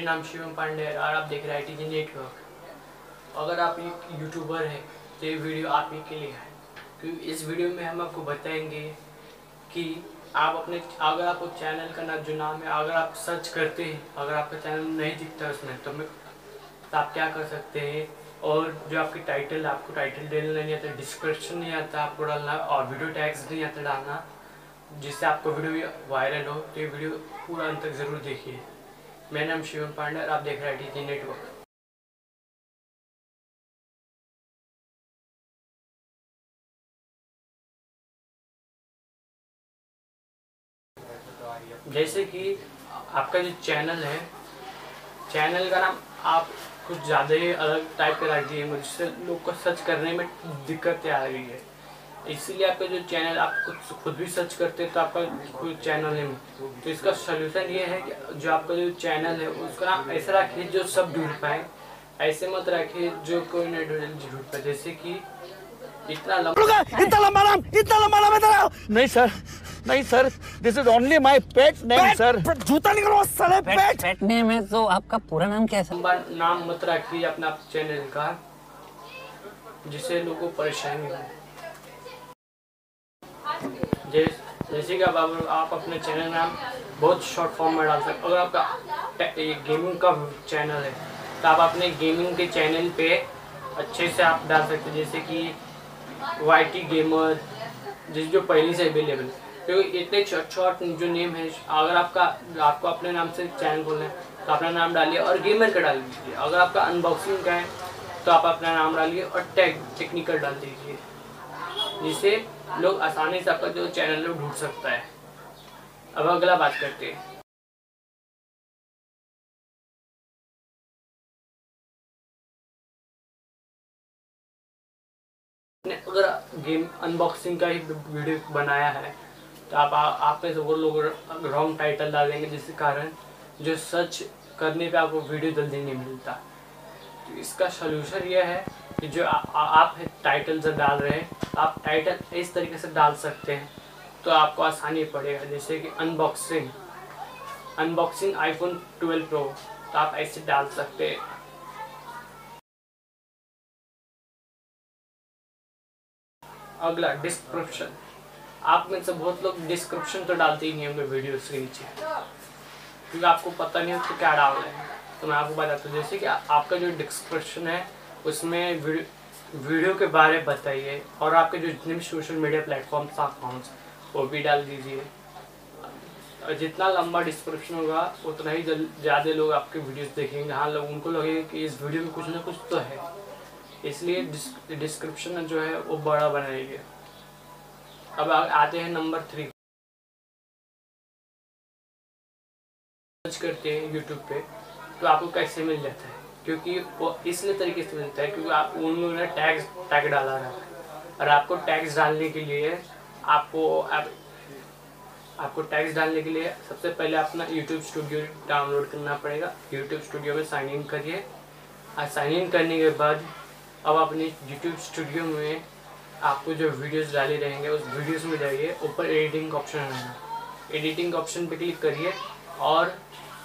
नाम शिवम पांडे है और आप देख रहे हैं ITG नेटवर्क। अगर आप एक यूट्यूबर हैं तो ये वीडियो आप ही के लिए है, क्योंकि इस वीडियो में हम आपको बताएंगे कि आप अपने अगर आपको चैनल का नाम जो नाम है अगर आप सर्च करते हैं, अगर आपका चैनल नहीं दिखता उसमें तो आप क्या कर सकते हैं। और जो आपकी टाइटल, आपको टाइटल डालना नहीं आता, डिस्क्रिप्शन नहीं आता आपको डालना, और वीडियो टैग्स नहीं आता डालना, जिससे आपको वीडियो वायरल हो। तो ये वीडियो पूरा अंत तक ज़रूर देखिए। मेरा नाम शिवम पांडे और आप देख रहे हैं ITG नेटवर्क। जैसे कि आपका जो चैनल है, चैनल का नाम आप कुछ ज़्यादा ही अलग टाइप का रख दिए, जिससे लोग को सर्च करने में दिक्कतें आ रही है। इसीलिए आपका जो चैनल आप खुद भी सर्च करते हैं तो आपका खुद चैनल है। तो इसका सोल्यूशन ये है कि जो आपका जो चैनल है उसका नाम ऐसा रखिए जो सब ढूंढ पाए, ऐसे मत रखिए जो कोई नहीं ढूंढ पाए। जैसे कि इतना लंबा नाम है तेरा। नहीं सर, नहीं sir, this is only my pet name sir. जूता निकलवा साले। पेट नेम है तो आपका पूरा नाम क्या है? लंबा नाम मत रखिए अपना चैनल का, जिससे लोगों को परेशानी हो। जैसे कि आप अपने चैनल नाम बहुत शॉर्ट फॉर्म में डाल सकते। अगर आपका गेमिंग का चैनल है तो आप अपने गेमिंग के चैनल पे अच्छे से आप डाल सकते हैं, जैसे कि YT गेमर, जो पहले से अवेलेबल। क्योंकि इतने शॉर्ट जो नेम है, अगर आपको अपने नाम से चैनल खोलना है तो अपना नाम डालिए और गेमर का डाल दीजिए। अगर आपका अनबॉक्सिंग का है तो आप अपना नाम डालिए और टेक्निकल डाल दीजिए, जिससे लोग आसानी से आपका जो चैनल ढूंढ सकता है। अब अगला बात करते हैं। अगर गेम अनबॉक्सिंग का ही वीडियो बनाया है तो आप में से वो लोग रॉन्ग टाइटल डाल देंगे, जिसके कारण जो सर्च करने पे आपको वीडियो जल्दी नहीं मिलता। तो इसका सलूशन यह है कि जो आप टाइटल से डाल रहे हैं, आप टाइटल इस तरीके से डाल सकते हैं तो आपको आसानी पड़ेगा। जैसे कि अनबॉक्सिंग iPhone 12 Pro, तो आप ऐसे डाल सकते हैं। अगला डिस्क्रिप्शन। आप में से बहुत लोग डिस्क्रिप्शन तो डालते ही नहीं होंगे वीडियोस के नीचे, क्योंकि आपको पता नहीं उसको क्या डाल रहे हैं। तो मैं आपको बताता हूँ, जैसे कि आपका जो डिस्क्रिप्शन है उसमें वीडियो के बारे में बताइए, और आपके जो जितने भी सोशल मीडिया प्लेटफॉर्म्स अकाउंट्स वो भी डाल दीजिए। और जितना लंबा डिस्क्रिप्शन होगा उतना ही ज़्यादा लोग आपके वीडियोस देखेंगे। हाँ, लोग उनको लगेगा कि इस वीडियो में कुछ ना कुछ तो है, इसलिए डिस्क्रिप्शन जो है वो बड़ा बनाइए। अब आते हैं नंबर 3। सर्च करते हैं यूट्यूब पे तो आपको कैसे मिल जाता है, क्योंकि वो इसलिए तरीके से मिलता है क्योंकि आप उन लोगों ने टैग डाला रहा है। और आपको टैग्स डालने के लिए आपको टैग्स डालने के लिए सबसे पहले अपना YouTube स्टूडियो डाउनलोड करना पड़ेगा। YouTube स्टूडियो में साइन इन करिए, और साइन इन करने के बाद अब अपने YouTube स्टूडियो में आपको जो वीडियोस डाले रहेंगे उस वीडियोस में जाइए, ऊपर एडिटिंग का ऑप्शन है, एडिटिंग का ऑप्शन पे क्लिक करिए और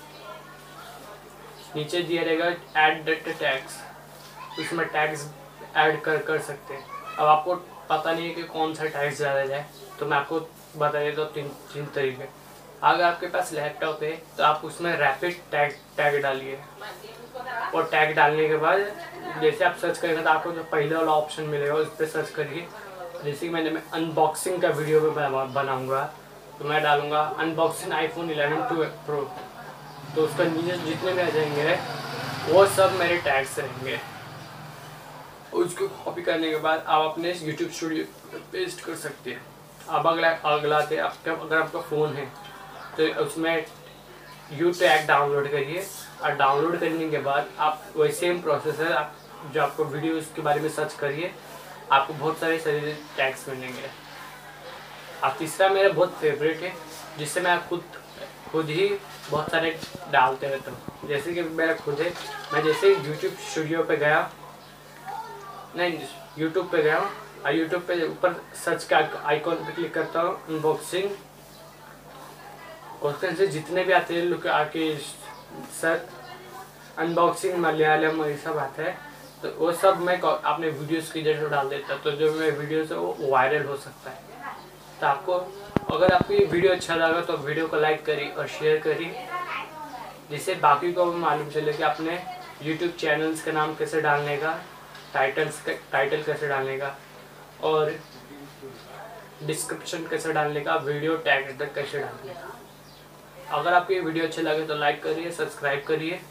नीचे दिया रहेगा ऐड डाटा टैग्स, उसमें टैग्स ऐड कर सकते हैं। अब आपको पता नहीं है कि कौन सा टैग्स डाला जाए, तो मैं आपको बता देता हूँ तीन तरीके। अगर आपके पास लैपटॉप है तो आप उसमें रैपिड टैग डालिए, और टैग डालने के बाद जैसे आप सर्च करेंगे तो आपको जो पहले वाला ऑप्शन मिलेगा उस पर सर्च करिए। जैसे कि मैं अनबॉक्सिंग का वीडियो में बनाऊंगा तो मैं डालूंगा अनबॉक्सिंग iPhone 11 Pro, तो उसका नीचे जितने भी आ जाएंगे वो सब मेरे टैग्स रहेंगे। उसको कॉपी करने के बाद आप अपने YouTube स्टूडियो पेस्ट कर सकते हैं। अब अगला थे अगर आपका फ़ोन है तो उसमें टैग डाउनलोड करिए, और डाउनलोड करने के बाद आप वही सेम प्रोसेस है, आप जो आपको वीडियो उसके बारे में सर्च करिए, आपको बहुत सारे टैग्स मिलेंगे। अब तीसरा मेरा बहुत फेवरेट है, जिससे मैं खुद ही बहुत सारे डालते रहता हूँ। जैसे कि मेरा खुद है, मैं जैसे YouTube स्टूडियो पे गया, नहीं YouTube पे गया और YouTube पे ऊपर सर्च का आइकॉन पे क्लिक करता हूँ अनबॉक्सिंग, उसके से जितने भी आते हैं लोग आके सर अनबॉक्सिंग मलयालम ये सब आता है, तो वो सब मैं अपने वीडियोस की जगह डाल देता, तो जो मेरे वीडियोस है वो वायरल हो सकता है। तो आपको अगर आपको ये वीडियो अच्छा लगा तो वीडियो को लाइक करिए और शेयर करिए, जिससे बाकी को भी मालूम चले कि अपने यूट्यूब चैनल्स का नाम कैसे डालने का, टाइटल कैसे डालने का, और डिस्क्रिप्शन कैसे डालने का, वीडियो टैग तक कैसे डालने का। अगर आपको ये वीडियो अच्छा लगे तो लाइक करिए, सब्सक्राइब करिए